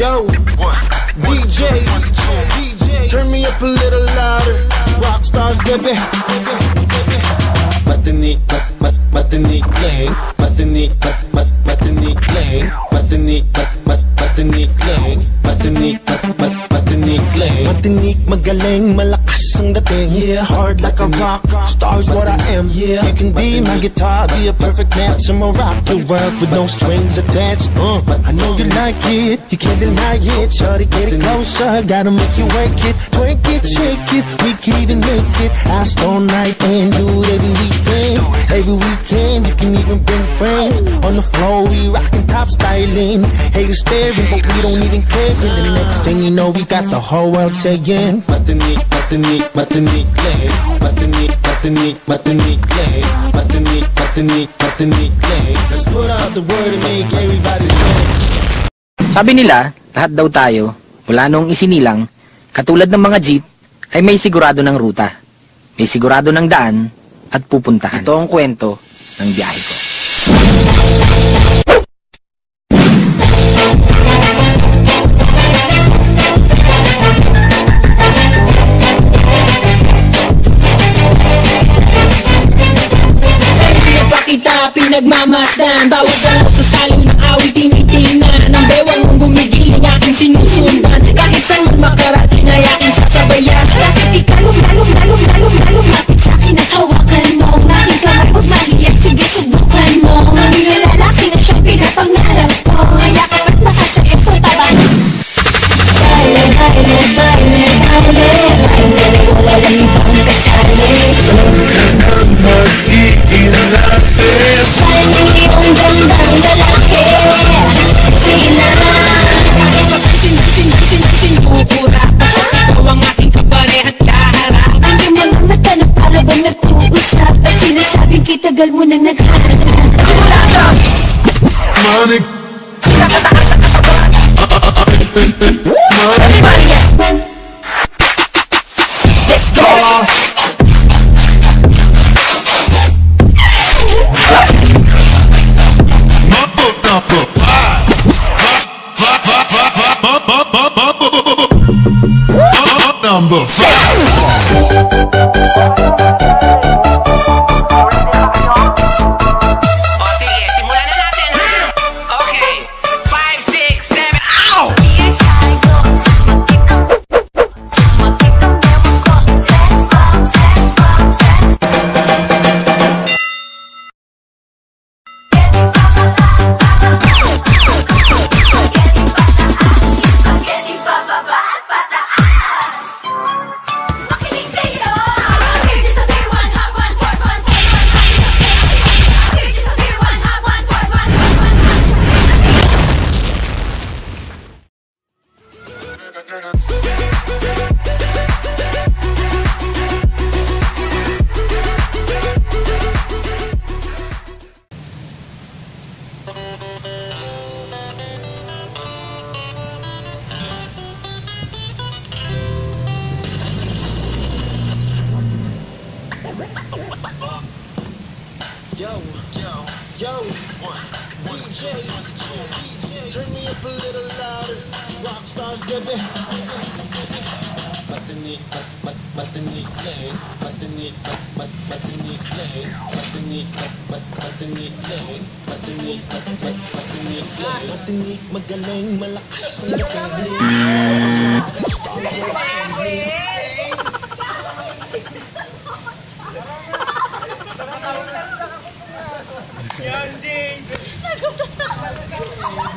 Yo, DJs, turn me up a little louder. Rock stars, baby. Matinik, matinik lang. Matinik, matinik lang. Matinik, matinik lang. Matinik, matinik lang. Matinik, magaling, malakas ang dating. Yeah, hard like a rock. Stars what I am. Yeah, you can be my guitar, be a perfect match. I'ma rock your world with no strings attached. I know you like it, you can't deny it. Shorty, get it closer, gotta make you work it. Twerk it, shake it, we can even make it. Last all night and do it every weekend. Every weekend, you can even bring friends. On the floor, we rockin' top styling. Haters staring, but we don't even care. And the next thing you know, we got the whole world saying Matinik, matinik, matinik lang. Matinik, matinik, matinik lang. Matinik, matinik, matinik lang. Let's put out the word and make everybody sing. Sabi nila, lahat daw tayo, mula noong isinilang, katulad ng mga jeep, ay may sigurado ng ruta. May sigurado ng daan at pupuntahan. Ito ang kwento ng biyahe ko. Pinagmamasdan, bawat dalaw sa salong ng awit, tinitingnan ang bewang mong gumigiling, aking sinusundan. Kahit saan man makarating ay aking sasabayan. Bakit ikaw lalong lapit sa'kin at hawakan mo ang aking kamay, huwag mahiyag, sige subukan mo. Ang iyong lalaki na siyang pinapangarap ko, yakap at makasayag sa taban. Baile, baile, baile, baile, baile, wala lang ibang kasali. Tagal mo nang naghahanap. Money. Let's go. Number 5. Yo, DJ, turn me up a little louder. Rock stars, baby. Matinik, matinik lang. Matinik, matinik lang. Matinik, matinik lang. Matinik, matinik lang. Matinik, magaling, malakas ang dating. Yan, Jay!